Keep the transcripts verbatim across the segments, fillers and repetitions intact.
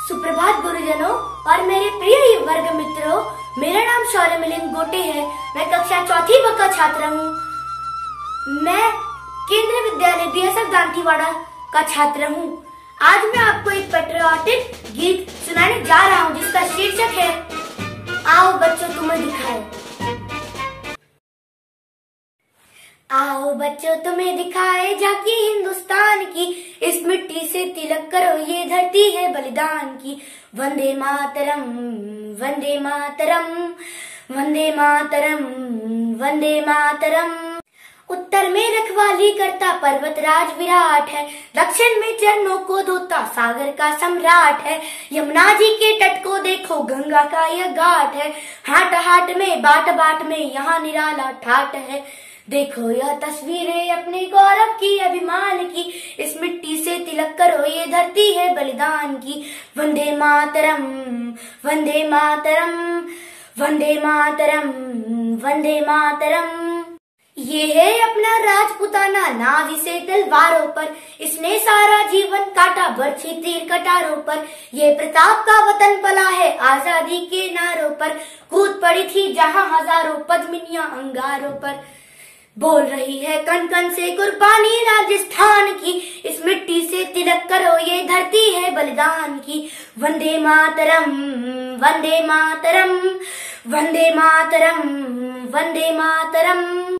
सुप्रभात गुरुजनों और मेरे प्रिय वर्ग मित्रों, मेरा नाम शौर्य मिलिंद गोटे है। मैं कक्षा चौथी ब का छात्र हूँ। मैं केंद्रीय विद्यालय बी एस एफ दांतीवाड़ा का छात्र हूँ। आज मैं आपको एक पेट्रियाटिक गीत सुनाने जा रहा हूँ जिसका शीर्षक है आओ बच्चों तुम्हें दिखाए। आओ बच्चों तुम्हें दिखाए झांकी हिंदुस्तान की, इस मिट्टी से तिलक करो ये धरती है बलिदान की। वंदे मातरम वंदे मातरम वंदे मातरम वंदे मातरम। उत्तर में रखवाली करता पर्वत राज विराट है, दक्षिण में चरणों को धोता सागर का सम्राट है। यमुना जी के तट को देखो गंगा का यह घाट है, हाट हाट में बाट बाट में यहाँ निराला ठाट है। देखो यह तस्वीरें अपने गौरव की अभिमान की, इस मिट्टी से तिलक करो ये धरती है बलिदान की। वंदे मातरम वंदे मातरम वंदे मातरम वंदे मातरम। ये है अपना राजपुताना नाव इसे तलवारों पर, इसने सारा जीवन काटा बरछी तीर कटारों पर। ये प्रताप का वतन पला है आजादी के नारों पर, कूद पड़ी थी जहाँ हजारों पद्मिनियां अंगारों पर। बोल रही है कन कन से कुर्बानी राजस्थान की, इस मिट्टी से तिलक करो ये धरती है बलिदान की। वंदे मातरम वंदे मातरम वंदे मातरम वंदे मातरम।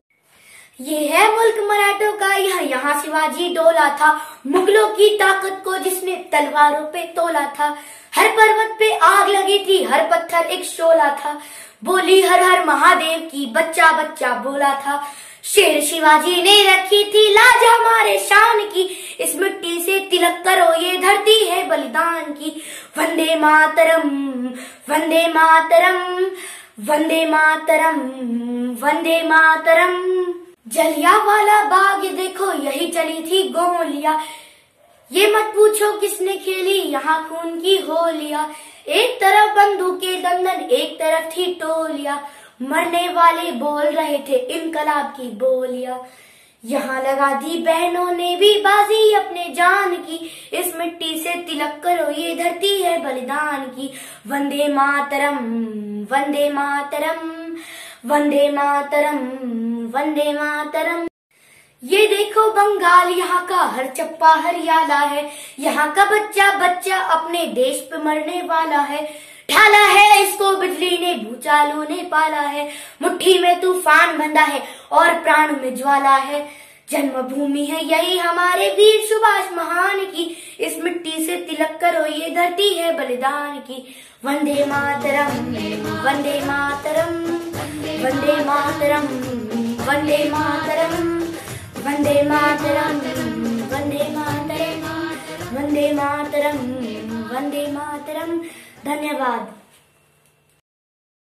ये है मुल्क मराठों का, यह यहाँ शिवाजी डोला था, मुगलों की ताकत को जिसने तलवारों पे तोला था। हर पर्वत पे आग लगी थी, हर पत्थर एक शोला था, बोली हर हर महादेव की बच्चा बच्चा बोला था। शेर शिवाजी ने रखी थी लाज हमारे शान की, इस मिट्टी से तिलक करो ये धरती है बलिदान की। वंदे मातरम वंदे मातरम वंदे मातरम वंदे मातरम। जलियांवाला बाग देखो यही चली थी गोलियां, ये मत पूछो किसने खेली यहाँ खून की होलियां। एक तरफ बंदूकें दंदन एक तरफ थी टोलियां, मरने वाले बोल रहे थे इनकलाब की बोलियां। यहाँ लगा दी बहनों ने भी बाजी अपने जान की, इस मिट्टी से तिलक करो ये धरती है बलिदान की। वंदे मातरम वंदे मातरम वंदे मातरम वंदे मातरम। ये देखो बंगाल यहाँ का हर चप्पा हरियाला है, यहाँ का बच्चा बच्चा अपने देश पे मरने वाला है। ढाला है इसको बिजली ने भूचालों ने पाला है, मुट्ठी में तूफान बंधा है और प्राण में ज्वाला है। जन्मभूमि है यही हमारे वीर सुभाष महान की, इस मिट्टी से तिलक करो ये धरती है बलिदान की। वंदे मातरम वंदे मातरम वंदे मातरम वंदे मातरम वंदे मातरम वंदे मातरम वंदे मातरम वंदे मातरम। धन्यवाद।